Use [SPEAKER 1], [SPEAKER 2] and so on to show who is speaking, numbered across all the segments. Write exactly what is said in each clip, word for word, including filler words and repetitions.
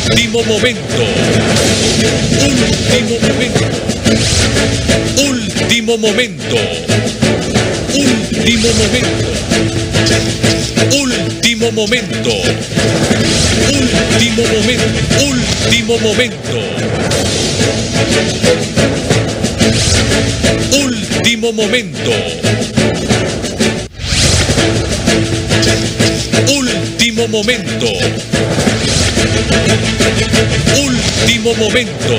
[SPEAKER 1] Último momento. Último momento. Último momento. Último momento. Último momento. Último momento. Último momento. Último momento. Último momento. Último momento.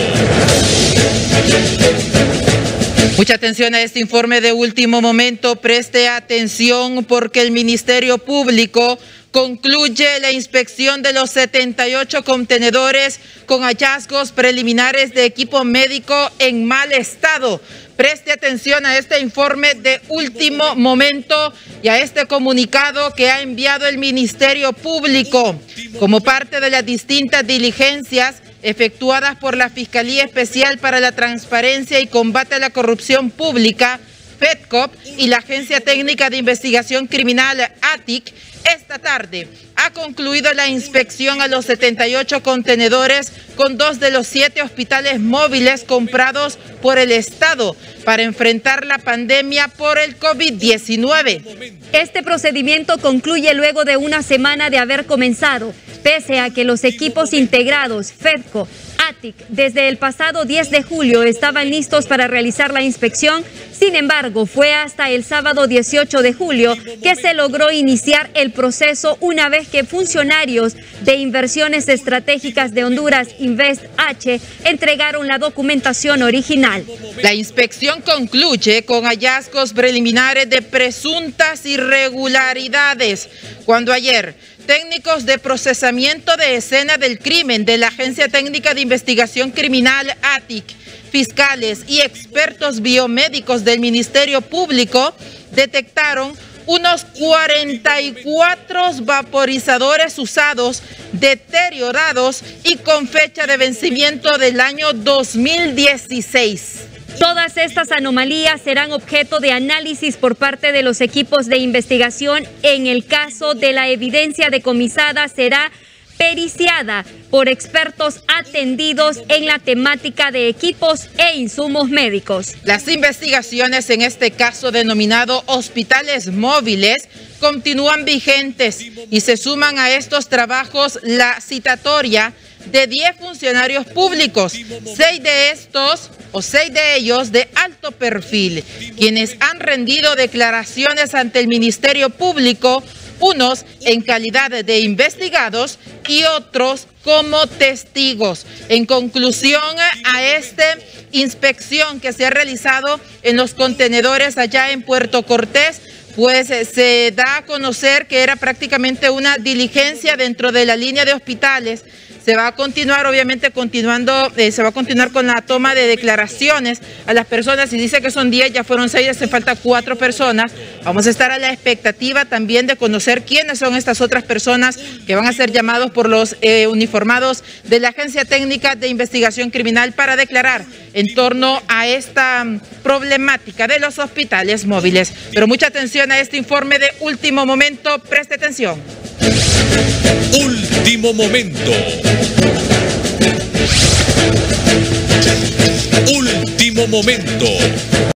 [SPEAKER 2] Mucha atención a este informe de último momento. Preste atención porque el Ministerio Público concluye la inspección de los setenta y ocho contenedores con hallazgos preliminares de equipo médico en mal estado. Preste atención a este informe de último momento y a este comunicado que ha enviado el Ministerio Público como parte de las distintas diligencias efectuadas por la Fiscalía Especial para la Transparencia y Combate a la Corrupción Pública, FEDCOP, y la Agencia Técnica de Investigación Criminal, A T I C. Esta tarde ha concluido la inspección a los setenta y ocho contenedores con dos de los siete hospitales móviles comprados por el Estado para enfrentar la pandemia por el COVID diecinueve.
[SPEAKER 3] Este procedimiento concluye luego de una semana de haber comenzado, pese a que los equipos integrados FEDCO, A T I C, desde el pasado diez de julio estaban listos para realizar la inspección. Sin embargo, fue hasta el sábado dieciocho de julio que se logró iniciar el proceso una vez que funcionarios de Inversiones Estratégicas de Honduras, Invest H, entregaron la documentación original.
[SPEAKER 2] La inspección concluye con hallazgos preliminares de presuntas irregularidades, cuando ayer técnicos de procesamiento de escena del crimen de la Agencia Técnica de Investigación Criminal, A T I C, fiscales y expertos biomédicos del Ministerio Público detectaron unos cuarenta y cuatro vaporizadores usados, deteriorados y con fecha de vencimiento del año dos mil dieciséis.
[SPEAKER 3] Todas estas anomalías serán objeto de análisis por parte de los equipos de investigación. En el caso de la evidencia decomisada, será periciada por expertos atendidos en la temática de equipos e insumos médicos.
[SPEAKER 2] Las investigaciones en este caso denominado hospitales móviles continúan vigentes y se suman a estos trabajos la citatoria de diez funcionarios públicos, seis de estos o seis de ellos de alto perfil, quienes han rendido declaraciones ante el Ministerio Público, unos en calidad de investigados y otros como testigos. En conclusión a esta inspección que se ha realizado en los contenedores allá en Puerto Cortés, pues se da a conocer que era prácticamente una diligencia dentro de la línea de hospitales. Se va a continuar, obviamente, continuando, eh, se va a continuar con la toma de declaraciones a las personas. Y dice que son diez, ya fueron seis, hace falta cuatro personas. Vamos a estar a la expectativa también de conocer quiénes son estas otras personas que van a ser llamados por los eh, uniformados de la Agencia Técnica de Investigación Criminal para declarar en torno a esta problemática de los hospitales móviles. Pero mucha atención a este informe de último momento. Preste atención.
[SPEAKER 1] Último momento. Último momento.